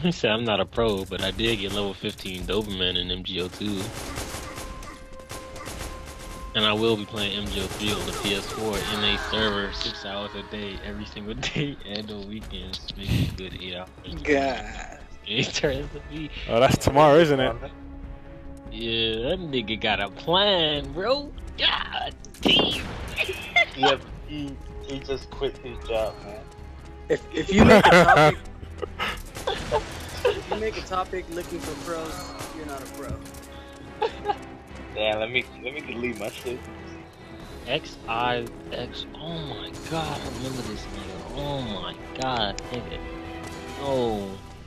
He said I'm not a pro, but I did get level 15 Doberman in MGO2. And I will be playing MGO3 on the PS4 in a server 6 hours a day, every single day, and on weekends. Making a good 8 hours. God. It turns to be. Oh, that's tomorrow, isn't it? Yeah, that nigga got a plan, bro. God damn. Yep, he just quit his job, man. If you make a topic, if you make a topic looking for pros, you're not a pro. Yeah, let me delete my shit. XIX. Oh my god, I remember this nigga. Oh my god, nigga. No.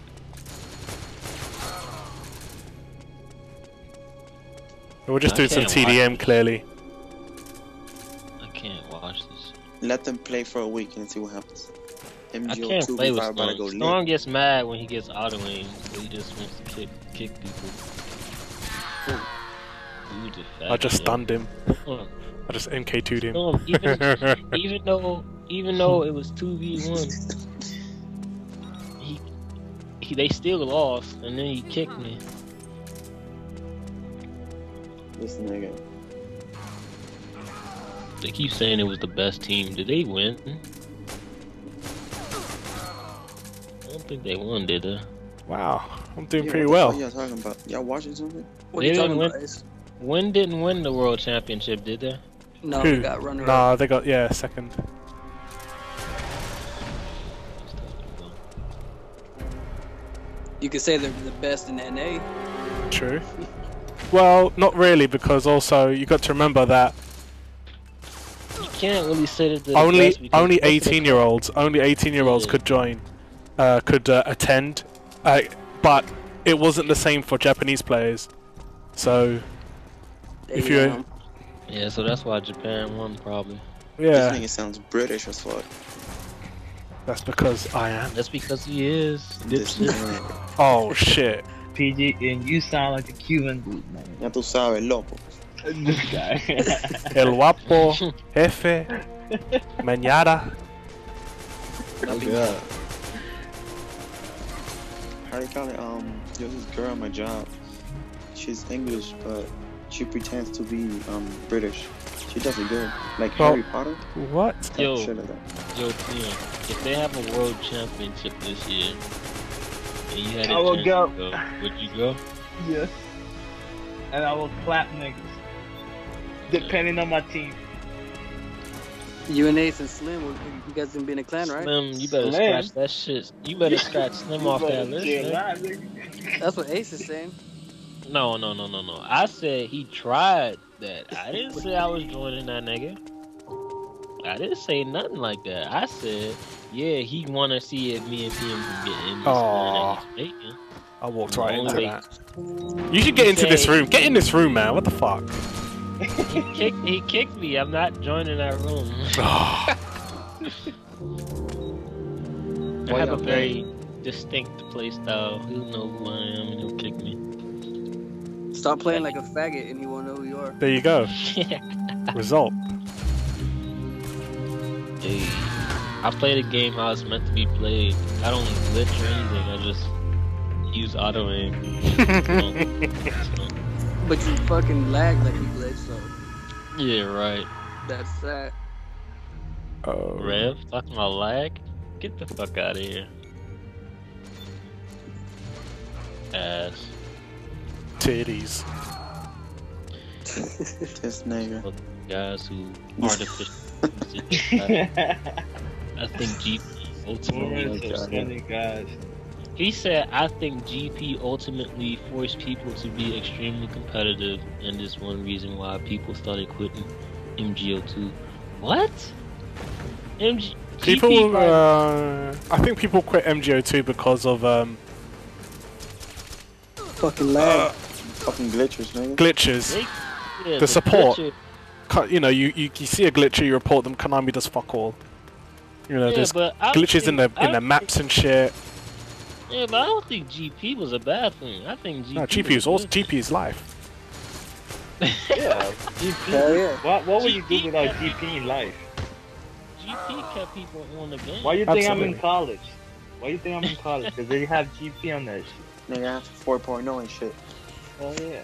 We're just I doing some can't TDM, clearly. I can't watch this. Let them play for a week and see what happens. I can't MGO2 play with before everybody Storm. go Storm lit. gets mad when he gets auto-aim, so he just wants to kick people. Ooh, the fat I just nigga. stunned him. Huh. I just MK2'd him. Storm, even though it was 2v1, they still lost, and then he kicked me. This nigga. They keep saying it was the best team. Did they win? I don't think they won, did they? Wow, I'm doing Yeah, pretty what the well. fuck y'all talking about? Y'all watching something? What They are you didn't talking win. about, Ace? Win didn't win the world championship, did they? No, Who? they got runner-up. Nah, they got, yeah, second. You could say they're the best in NA. True. Well, not really, because also you got to remember that You can't really say that they're the only best because only most of the 18-year-olds could join, could attend, but it wasn't the same for Japanese players. So if you, Damn. Yeah, so that's why Japan won, probably. yeah, This nigga sounds British as fuck. that's because I am. That's because he is. This Dipshit. nigga. Oh shit. PG, and you sound like a Cuban dude, man. Ya tú sabes, loco. This guy. El guapo, jefe, mañana. Oh god. How do you call it? There's this girl at my job. She's English, but she pretends to be British. She does it good, like Well- Harry Potter. What? Yo, Shit like that. yo, Tim, if they have a world championship this year, and you had a I will chance go. to go, would you go? Yes. And I will clap niggas. Depending on my team. You and Ace and Slim, you guys gonna be in a clan, right? Slim, you better Slim. scratch that shit. You better scratch Slim off that list, man. That's what Ace is saying. No. I said he tried that. I didn't say I was joining that nigga. I didn't say nothing like that. I said, yeah, he wanna see if me and him can get in this one that he's making. I walked right into Only- that. You should get into this room. Get in this room, man. What the fuck? He kicked me. I'm not joining that room. I have a very distinct play style. He'll know who I am and he'll kick me. Stop playing like a faggot and he won't know who you are. There you go. Result. Hey, I play the game how it's meant to be played. I don't glitch or anything. I just use auto aim. But you fucking lag like you glitch, so Yeah, right. that's that. Oh. Rev, talking about lag? Get the fuck out of here. Ass. Titties. This nigga. Guys who artificially. I think GP ultimately. guys. He said, I think GP ultimately forced people to be extremely competitive, and this one reason why people started quitting MGO2. What? People, I think people quit MGO2 because of Fucking lag. Fucking glitches, nigga. glitches. Yeah, The support. glitcher- You know, you see a glitcher, you report them. Konami does fuck all. You know, Yeah, there's but I glitches in the think- I maps and shit. Yeah, but I don't think GP was a bad thing. I think GP. No, GP is also good. GP is life. Yeah. Hell yeah. What would you do without GP in life? GP kept people on the game. Why you think I'm Absolutely. in college? Why you think I'm in college? Because they have GP on that shit. Nigga, I have 4.0 and shit. Oh yeah.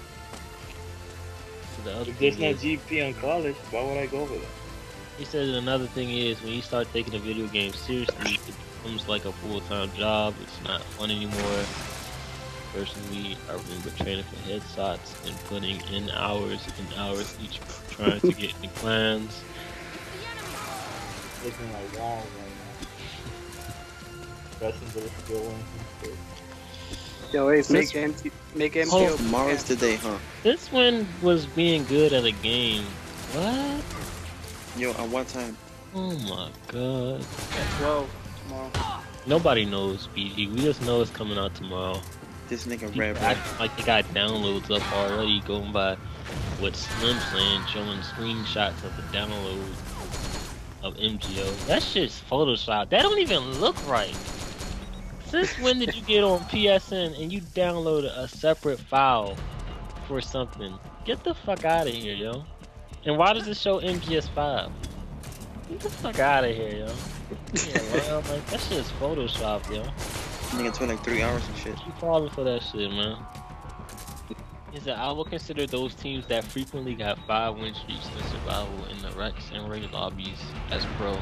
So the other If there's thing no is, GP on college, why would I go over there? he said another thing is when you start taking a video game seriously, it becomes like a full-time job. It's not fun anymore. Personally, I remember training for headshots and putting in hours and hours each trying to get in the clans. Looking like walls right now. Pressing to the skill wins and Yo, Ace, This- make MGO. Oh, Tomorrow's the day, huh? This one was being good at a game. What? Yo, at what time? Oh my god. 12 tomorrow. Nobody knows, BG. We just know it's coming out tomorrow. This nigga People red, acting like they got downloads up already, going by what Slim's saying, showing screenshots of the download of MGO. That shit's Photoshop. That don't even look right. Since when did you get on PSN and you downloaded a separate file for something? Get the fuck out of here, yo. And why does it show MGS5? Get the fuck out of here, yo. Yeah, well, like, that shit's Photoshop, yo. Nigga took like 3 hours and shit. You falling for that shit, man. He said, I will consider those teams that frequently got 5 win streaks in survival in the Rex and rated lobbies as pro.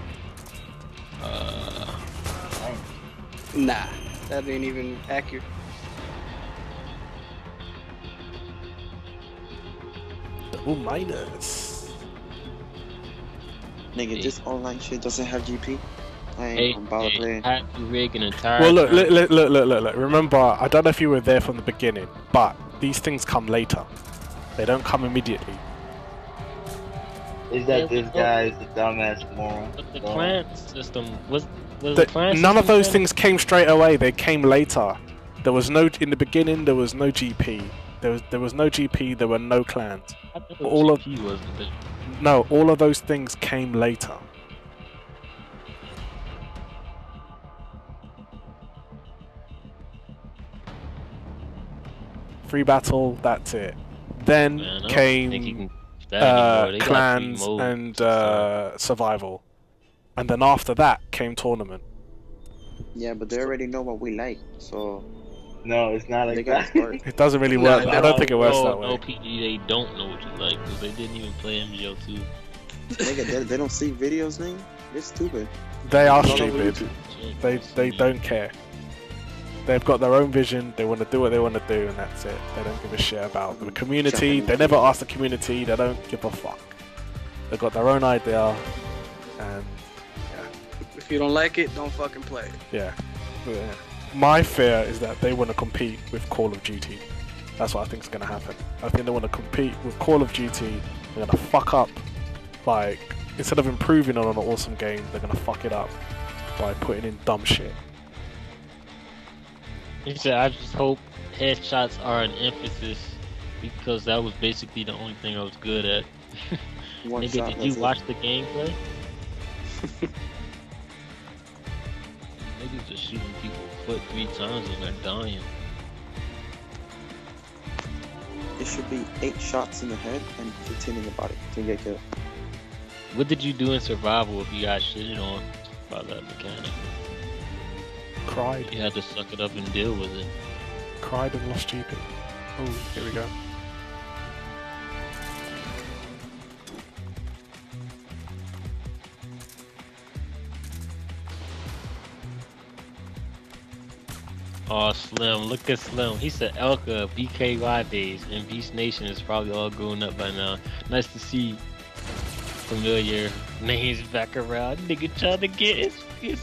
Nah, that ain't even accurate. Double minus. Nigga, this online shit doesn't have GP. I Hey, ain't gonna bother playing. had to rig an entire Well, look, time. look. Remember, I don't know if you were there from the beginning, but these things come later. They don't come immediately. Is that this guy is the dumbass moron? But the Oh. clan system was the clan None of system those then? things came straight away. They came later. There was no in the beginning. There was no GP. There was no GP. There were no clans. I thought all of- GP wasn't there. No, all of those things came later. Free battle. That's it. Then Man, I don't think you came can do that anymore. They got clans free modes. and survival, and then after that came tournament. Yeah, but they already know what we like, so No, it's not they like gotta that. start. It doesn't really No, work. they I don't think it works No, that no, way. PG, they don't know what you like because they didn't even play MGO2. Nigga, they don't see videos, nigga. They're stupid. They are It's all over stupid. YouTube. They don't care. They've got their own vision. They want to do what they want to do, and that's it. They don't give a shit about the community. They never ask the community. They don't give a fuck. They've got their own idea, and If you don't like it, don't fucking play it. yeah. My fear is that they want to compete with Call of Duty. That's what I think is going to happen. I think they want to compete with Call of Duty. They're going to fuck up, like, instead of improving on an awesome game, they're going to fuck it up by putting in dumb shit. He said, I just hope headshots are an emphasis because that was basically the only thing I was good at. One Nigga, shot, did you that's it. watch the gameplay? Niggas just shooting people foot 3 times and they're dying. It should be 8 shots in the head and 15 in the body to get killed. What did you do in survival if you got shitted on by that mechanic? Cried. You had to suck it up and deal with it. Cried and lost GP. Oh, here we go. Oh, Slim, look at Slim. He said Elka, BKY days, and Beast Nation is probably all grown up by now. Nice to see familiar names back around. Nigga trying to get his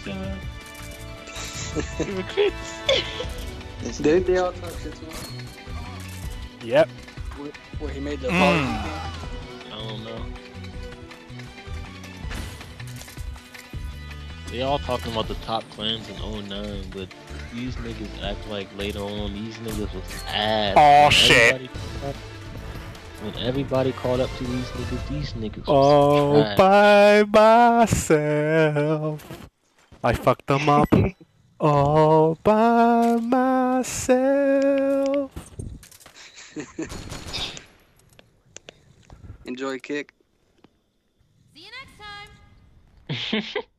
recruits. Did they all talk shit to him? Yep. Where he made the apology? I don't know. They all talking about the top clans in 09, but these niggas act like later on these niggas was ass. Aw, When shit. When everybody caught up to these niggas was All trash. by myself. I fucked them up. All by myself. Enjoy kick. See you next time.